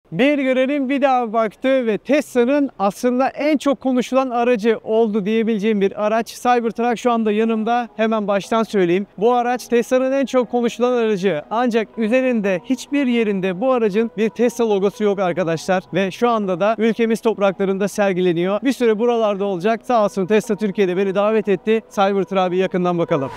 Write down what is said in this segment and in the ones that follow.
Bir görelim bir daha baktı ve Tesla'nın aslında en çok konuşulan aracı oldu diyebileceğim bir araç. Cybertruck şu anda yanımda. Hemen baştan söyleyeyim. Bu araç Tesla'nın en çok konuşulan aracı. Ancak üzerinde hiçbir yerinde bu aracın bir Tesla logosu yok arkadaşlar. Ve şu anda da ülkemiz topraklarında sergileniyor. Bir süre buralarda olacak. Sağ olsun Tesla Türkiye'de beni davet etti. Cybertruck'a bir yakından bakalım.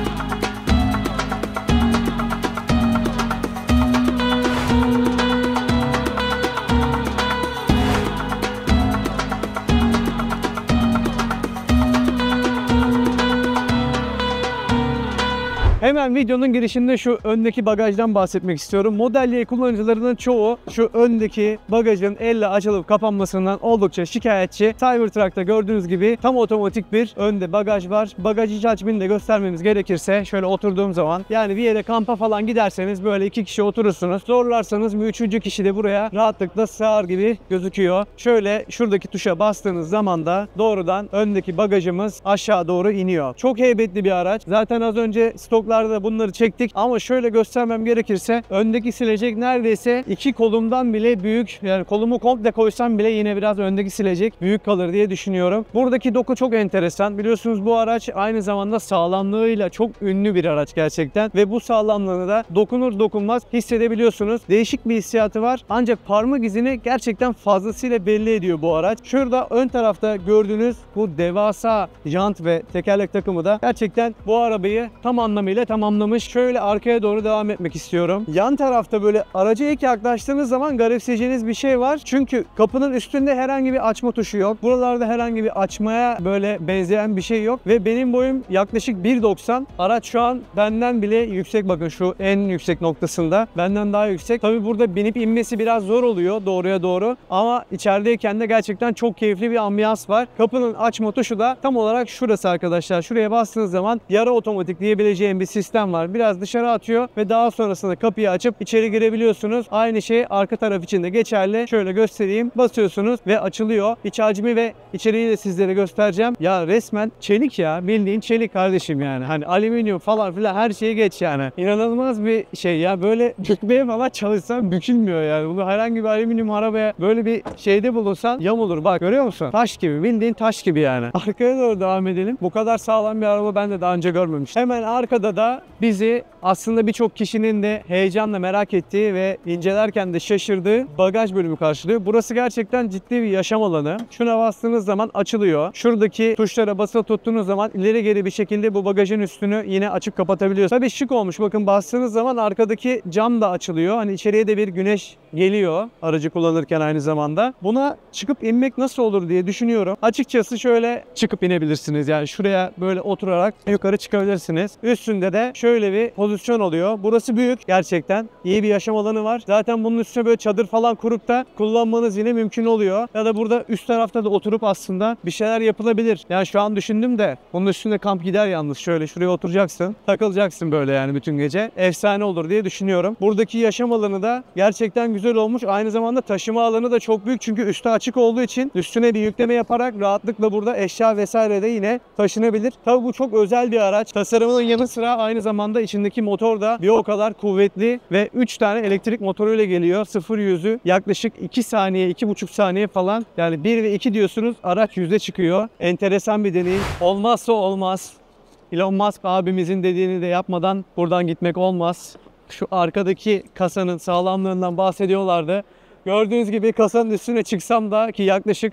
Hemen videonun girişinde şu öndeki bagajdan bahsetmek istiyorum. Model Y kullanıcılarının çoğu şu öndeki bagajın elle açılıp kapanmasından oldukça şikayetçi. Cybertruck'ta gördüğünüz gibi tam otomatik bir önde bagaj var. Bagaj iç hacmini de göstermemiz gerekirse şöyle oturduğum zaman, yani bir yere kampa falan giderseniz böyle 2 kişi oturursunuz. Zorlarsanız bir 3. kişi de buraya rahatlıkla sığar gibi gözüküyor. Şöyle şuradaki tuşa bastığınız zaman da doğrudan öndeki bagajımız aşağı doğru iniyor. Çok heybetli bir araç. Zaten az önce stoklarda bunları çektik ama şöyle göstermem gerekirse öndeki silecek neredeyse 2 kolumdan bile büyük. Yani kolumu komple koysam bile yine biraz öndeki silecek büyük kalır diye düşünüyorum. Buradaki doku çok enteresan. Biliyorsunuz bu araç aynı zamanda sağlamlığıyla çok ünlü bir araç gerçekten ve bu sağlamlığını da dokunur dokunmaz hissedebiliyorsunuz. Değişik bir hissiyatı var. Ancak parmak izini gerçekten fazlasıyla belli ediyor bu araç. Şurada ön tarafta gördüğünüz bu devasa jant ve tekerlek takımı da gerçekten bu arabayı tam anlamıyla tamamlamış. Şöyle arkaya doğru devam etmek istiyorum. Yan tarafta böyle araca ilk yaklaştığınız zaman garipseyeceğiniz bir şey var. Çünkü kapının üstünde herhangi bir açma tuşu yok. Buralarda herhangi bir açmaya böyle benzeyen bir şey yok. Ve benim boyum yaklaşık 1.90. Araç şu an benden bile yüksek. Bakın şu en yüksek noktasında. Benden daha yüksek. Tabi burada binip inmesi biraz zor oluyor doğruya doğru. Ama içerideyken de gerçekten çok keyifli bir ambiyans var. Kapının açma tuşu da tam olarak şurası arkadaşlar. Şuraya bastığınız zaman yarı otomatik diyebileceğim bir sistem var. Biraz dışarı atıyor ve daha sonrasında kapıyı açıp içeri girebiliyorsunuz. Aynı şey arka taraf için de geçerli. Şöyle göstereyim. Basıyorsunuz ve açılıyor. İç hacmi ve içeriği de sizlere göstereceğim. Ya resmen çelik ya. Bildiğin çelik kardeşim yani. Hani alüminyum falan filan her şeyi geç yani. İnanılmaz bir şey ya. Böyle bükmeye falan çalışsan bükülmüyor yani. Bunu herhangi bir alüminyum arabaya böyle bir şeyde bulunsan yamulur. Bak görüyor musun? Taş gibi. Bildiğin taş gibi yani. Arkaya doğru devam edelim. Bu kadar sağlam bir araba ben de daha önce görmemiştim. Hemen arkada da bizi aslında birçok kişinin de heyecanla merak ettiği ve incelerken de şaşırdığı bagaj bölümü karşılıyor. Burası gerçekten ciddi bir yaşam alanı. Şuna bastığınız zaman açılıyor. Şuradaki tuşlara basılı tuttuğunuz zaman ileri geri bir şekilde bu bagajın üstünü yine açıp kapatabiliyorsunuz. Tabii şık olmuş. Bakın bastığınız zaman arkadaki cam da açılıyor. Hani içeriye de bir güneş geliyor aracı kullanırken aynı zamanda. Buna çıkıp inmek nasıl olur diye düşünüyorum. Açıkçası şöyle çıkıp inebilirsiniz. Yani şuraya böyle oturarak yukarı çıkabilirsiniz. Üstünde de şöyle bir pozisyon oluyor. Burası büyük. Gerçekten iyi bir yaşam alanı var. Zaten bunun üstüne böyle çadır falan kurup da kullanmanız yine mümkün oluyor. Ya da burada üst tarafta da oturup aslında bir şeyler yapılabilir. Yani şu an düşündüm de bunun üstünde kamp gider yalnız. Şöyle şuraya oturacaksın. Takılacaksın böyle yani bütün gece. Efsane olur diye düşünüyorum. Buradaki yaşam alanı da gerçekten güzel olmuş. Aynı zamanda taşıma alanı da çok büyük. Çünkü üstü açık olduğu için üstüne bir yükleme yaparak rahatlıkla burada eşya vesaire de yine taşınabilir. Tabii bu çok özel bir araç. Tasarımının yanı sıra aynı zamanda içindeki motor da bir o kadar kuvvetli ve 3 tane elektrik motoruyla geliyor. 0-100'ü yaklaşık 2 saniye, 2,5 saniye falan. Yani 1 ve 2 diyorsunuz, araç 100'e çıkıyor. Enteresan bir deneyim. Olmazsa olmaz. Elon Musk abimizin dediğini de yapmadan buradan gitmek olmaz. Şu arkadaki kasanın sağlamlığından bahsediyorlardı. Gördüğünüz gibi kasanın üstüne çıksam da, ki yaklaşık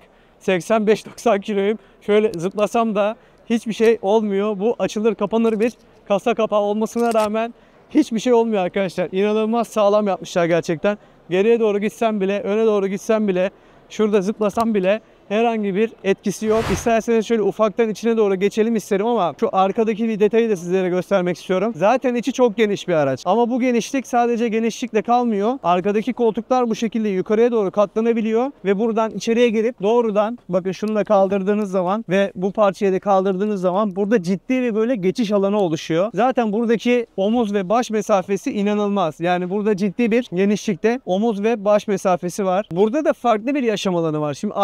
85-90 kiloyum, şöyle zıplasam da hiçbir şey olmuyor. Bu açılır kapanır bir kasa kapağı olmasına rağmen hiçbir şey olmuyor arkadaşlar. İnanılmaz sağlam yapmışlar gerçekten. Geriye doğru gitsem bile, öne doğru gitsem bile, şurada zıplasam bile herhangi bir etkisi yok. İsterseniz şöyle ufaktan içine doğru geçelim isterim ama şu arkadaki bir detayı da sizlere göstermek istiyorum. Zaten içi çok geniş bir araç. Ama bu genişlik sadece genişlikle kalmıyor. Arkadaki koltuklar bu şekilde yukarıya doğru katlanabiliyor ve buradan içeriye girip doğrudan, bakın şunu da kaldırdığınız zaman ve bu parçayı da kaldırdığınız zaman burada ciddi bir böyle geçiş alanı oluşuyor. Zaten buradaki omuz ve baş mesafesi inanılmaz. Yani burada ciddi bir genişlikte omuz ve baş mesafesi var. Burada da farklı bir yaşam alanı var. Şimdi arkada oturuyorsunuz.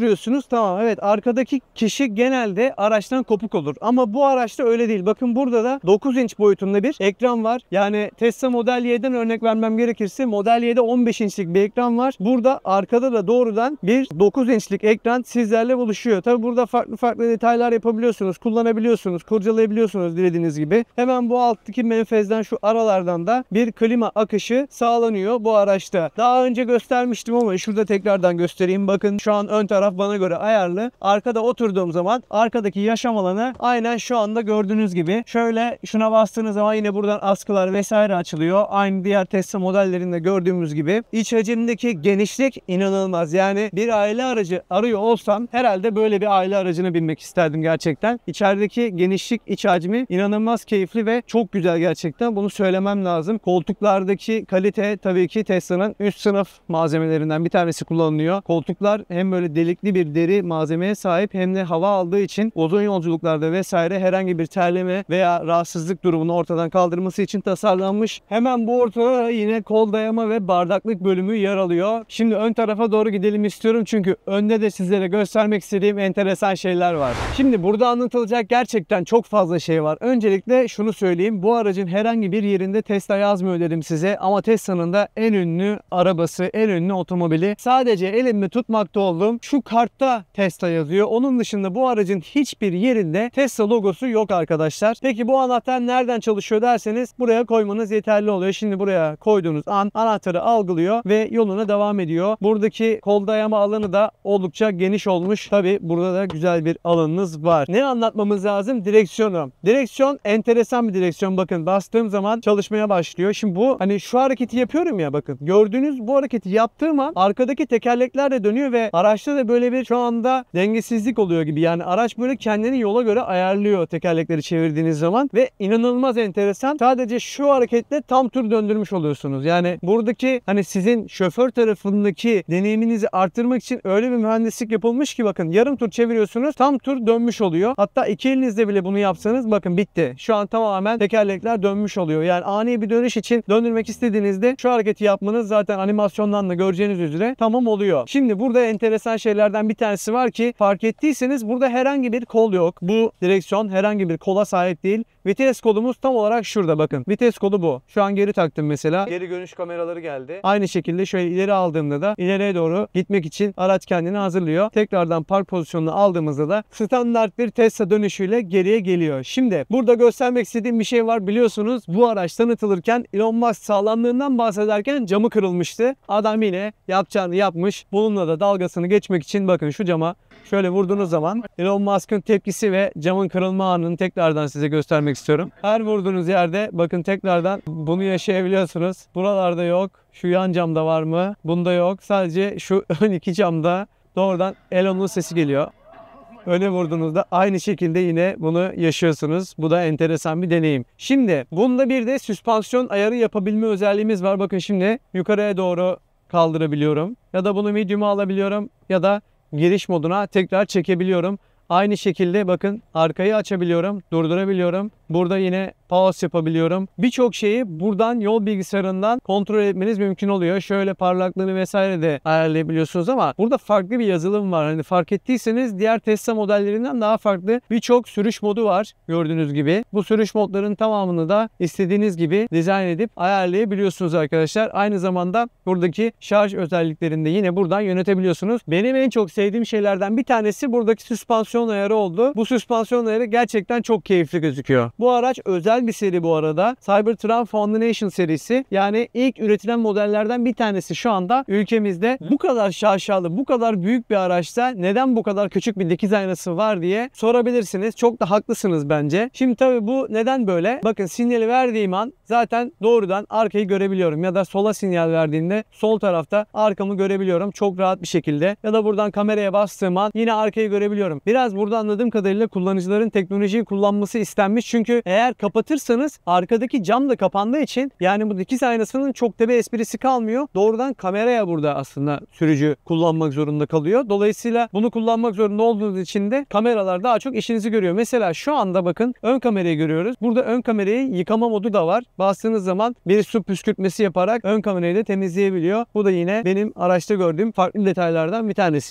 oturuyorsunuz. Tamam, evet, arkadaki kişi genelde araçtan kopuk olur. Ama bu araçta öyle değil. Bakın burada da 9 inç boyutunda bir ekran var. Yani Tesla Model Y'den örnek vermem gerekirse Model Y'de 15 inçlik bir ekran var. Burada arkada da doğrudan bir 9 inçlik ekran sizlerle buluşuyor. Tabi burada farklı farklı detaylar yapabiliyorsunuz, kullanabiliyorsunuz, kurcalayabiliyorsunuz dilediğiniz gibi. Hemen bu alttaki menfezden, şu aralardan da bir klima akışı sağlanıyor bu araçta. Daha önce göstermiştim ama şurada tekrardan göstereyim. Bakın şu an ön taraf bana göre ayarlı. Arkada oturduğum zaman arkadaki yaşam alanı aynen şu anda gördüğünüz gibi. Şöyle şuna bastığınız zaman yine buradan askılar vesaire açılıyor. Aynı diğer Tesla modellerinde gördüğümüz gibi. İç hacimdeki genişlik inanılmaz. Yani bir aile aracı arıyor olsam herhalde böyle bir aile aracına binmek isterdim gerçekten. İçerideki genişlik, iç hacmi inanılmaz keyifli ve çok güzel gerçekten. Bunu söylemem lazım. Koltuklardaki kalite tabii ki Tesla'nın üst sınıf malzemelerinden bir tanesi kullanılıyor. Koltuklar hem böyle delikli bir deri malzemeye sahip hem de hava aldığı için uzun yolculuklarda vesaire herhangi bir terleme veya rahatsızlık durumunu ortadan kaldırması için tasarlanmış. Hemen bu ortada yine kol dayama ve bardaklık bölümü yer alıyor. Şimdi ön tarafa doğru gidelim istiyorum çünkü önde de sizlere göstermek istediğim enteresan şeyler var. Şimdi burada anlatılacak gerçekten çok fazla şey var. Öncelikle şunu söyleyeyim. Bu aracın herhangi bir yerinde Tesla yazmıyor dedim size ama Tesla'nın da en ünlü arabası, en ünlü otomobili. Sadece elimde tutmakta olduğum şu kartta Tesla yazıyor. Onun dışında bu aracın hiçbir yerinde Tesla logosu yok arkadaşlar. Peki bu anahtar nereden çalışıyor derseniz buraya koymanız yeterli oluyor. Şimdi buraya koyduğunuz an anahtarı algılıyor ve yoluna devam ediyor. Buradaki kol dayama alanı da oldukça geniş olmuş. Tabi burada da güzel bir alanınız var. Ne anlatmamız lazım? Direksiyonu. Direksiyon enteresan bir direksiyon. Bakın bastığım zaman çalışmaya başlıyor. Şimdi bu hani şu hareketi yapıyorum ya, bakın. Gördüğünüz bu hareketi yaptığım an arkadaki tekerlekler de dönüyor ve araçta da böyle bir şu anda dengesizlik oluyor gibi. Yani araç böyle kendini yola göre ayarlıyor tekerlekleri çevirdiğiniz zaman ve inanılmaz enteresan. Sadece şu hareketle tam tur döndürmüş oluyorsunuz. Yani buradaki hani sizin şoför tarafındaki deneyiminizi arttırmak için öyle bir mühendislik yapılmış ki bakın yarım tur çeviriyorsunuz, tam tur dönmüş oluyor. Hatta iki elinizle bile bunu yapsanız bakın bitti. Şu an tamamen tekerlekler dönmüş oluyor. Yani ani bir dönüş için döndürmek istediğinizde şu hareketi yapmanız zaten animasyondan da göreceğiniz üzere tamam oluyor. Şimdi burada enteresan şeylerden bir tanesi var ki fark ettiyseniz burada herhangi bir kol yok. Bu direksiyon herhangi bir kola sahip değil. Vites kolumuz tam olarak şurada bakın. Vites kolu bu. Şu an geri taktım mesela. Geri görüş kameraları geldi. Aynı şekilde şöyle ileri aldığımda da ileriye doğru gitmek için araç kendini hazırlıyor. Tekrardan park pozisyonunu aldığımızda da standart bir Tesla dönüşüyle geriye geliyor. Şimdi burada göstermek istediğim bir şey var. Biliyorsunuz bu araç tanıtılırken Elon Musk sağlamlığından bahsederken camı kırılmıştı. Adam yine yapacağını yapmış. Bununla da dalgasını geçmek için bakın şu cama şöyle vurduğunuz zaman Elon Musk'ın tepkisi ve camın kırılma anını tekrardan size göstermek istiyorum. Her vurduğunuz yerde bakın tekrardan bunu yaşayabiliyorsunuz. Buralarda yok. Şu yan camda var mı? Bunda yok. Sadece şu ön iki camda doğrudan Elon'un sesi geliyor. Öne vurduğunuzda aynı şekilde yine bunu yaşıyorsunuz. Bu da enteresan bir deneyim. Şimdi bunda bir de süspansiyon ayarı yapabilme özelliğimiz var. Bakın şimdi yukarıya doğru kaldırabiliyorum. Ya da bunu medium'a alabiliyorum. Ya da giriş moduna tekrar çekebiliyorum. Aynı şekilde bakın arkayı açabiliyorum, durdurabiliyorum. Burada yine pause yapabiliyorum. Birçok şeyi buradan yol bilgisayarından kontrol etmeniz mümkün oluyor. Şöyle parlaklığını vesaire de ayarlayabiliyorsunuz ama burada farklı bir yazılım var. Hani fark ettiyseniz diğer Tesla modellerinden daha farklı birçok sürüş modu var gördüğünüz gibi. Bu sürüş modlarının tamamını da istediğiniz gibi dizayn edip ayarlayabiliyorsunuz arkadaşlar. Aynı zamanda buradaki şarj özelliklerini de yine buradan yönetebiliyorsunuz. Benim en çok sevdiğim şeylerden bir tanesi buradaki süspansiyon ayarı oldu. Bu süspansiyon ayarı gerçekten çok keyifli gözüküyor. Bu araç özel bir seri bu arada. Cybertruck Foundation serisi. Yani ilk üretilen modellerden bir tanesi şu anda ülkemizde. Bu kadar şaşalı, bu kadar büyük bir araçta neden bu kadar küçük bir dikiz aynası var diye sorabilirsiniz. Çok da haklısınız bence. Şimdi tabii bu neden böyle? Bakın sinyali verdiğim an zaten doğrudan arkayı görebiliyorum. Ya da sola sinyal verdiğimde sol tarafta arkamı görebiliyorum. Çok rahat bir şekilde. Ya da buradan kameraya bastığım an yine arkayı görebiliyorum. Biraz burada anladığım kadarıyla kullanıcıların teknolojiyi kullanması istenmiş. Çünkü eğer kapatırsanız arkadaki cam da kapandığı için yani bu dikiz aynasının çok da bir esprisi kalmıyor. Doğrudan kameraya burada aslında sürücü kullanmak zorunda kalıyor. Dolayısıyla bunu kullanmak zorunda olduğunuz için de kameralar daha çok işinizi görüyor. Mesela şu anda bakın ön kamerayı görüyoruz. Burada ön kamerayı yıkama modu da var. Bastığınız zaman bir su püskürtmesi yaparak ön kamerayı da temizleyebiliyor. Bu da yine benim araçta gördüğüm farklı detaylardan bir tanesiydi.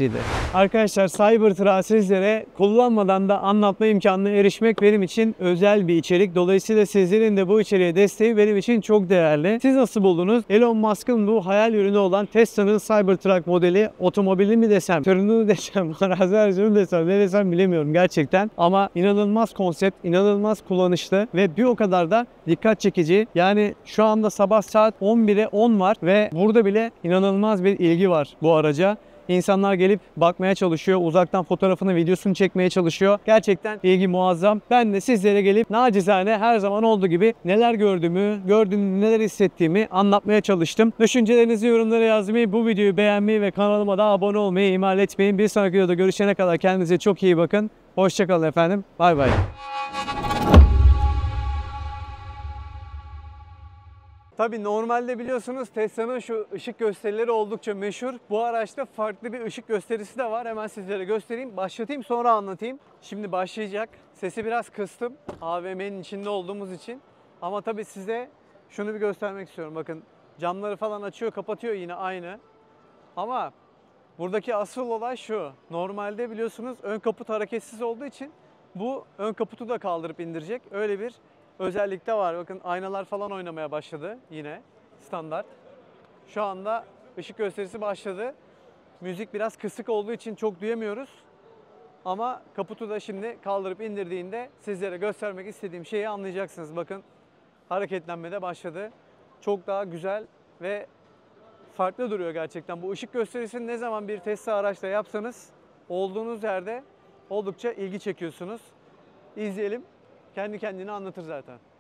Arkadaşlar Cybertruck'ı sizlere kullanmadan da anlatma imkanına erişmek benim için özel bir içerik. Dolayısıyla sizlerin de bu içeriğe desteği benim için çok değerli. Siz nasıl buldunuz? Elon Musk'ın bu hayal ürünü olan Tesla'nın Cybertruck modeli, otomobili mi desem, türünü desem, arazi aracını desem, ne desem bilemiyorum gerçekten. Ama inanılmaz konsept, inanılmaz kullanışlı ve bir o kadar da dikkat çekici. Yani şu anda sabah saat 11'e 10 var ve burada bile inanılmaz bir ilgi var bu araca. İnsanlar gelip bakmaya çalışıyor. Uzaktan fotoğrafını, videosunu çekmeye çalışıyor. Gerçekten ilgi muazzam. Ben de sizlere gelip nacizane her zaman olduğu gibi neler gördüğümü, neler hissettiğimi anlatmaya çalıştım. Düşüncelerinizi yorumlara yazmayı, bu videoyu beğenmeyi ve kanalıma da abone olmayı ihmal etmeyin. Bir sonraki videoda görüşene kadar kendinize çok iyi bakın. Hoşça kalın efendim. Bay bay. Tabii normalde biliyorsunuz Tesla'nın şu ışık gösterileri oldukça meşhur. Bu araçta farklı bir ışık gösterisi de var. Hemen sizlere göstereyim. Başlatayım sonra anlatayım. Şimdi başlayacak. Sesi biraz kıstım AVM'nin içinde olduğumuz için. Ama tabii size şunu bir göstermek istiyorum. Bakın camları falan açıyor, kapatıyor yine aynı. Ama buradaki asıl olay şu. Normalde biliyorsunuz ön kaput hareketsiz olduğu için bu ön kaputu da kaldırıp indirecek. Öyle bir özellik de var. Bakın aynalar falan oynamaya başladı yine standart. Şu anda ışık gösterisi başladı. Müzik biraz kısık olduğu için çok duyamıyoruz. Ama kaputu da şimdi kaldırıp indirdiğinde sizlere göstermek istediğim şeyi anlayacaksınız. Bakın hareketlenme de başladı. Çok daha güzel ve farklı duruyor gerçekten. Bu ışık gösterisini ne zaman bir Tesla araçla yapsanız olduğunuz yerde oldukça ilgi çekiyorsunuz. İzleyelim. Kendi kendine anlatır zaten.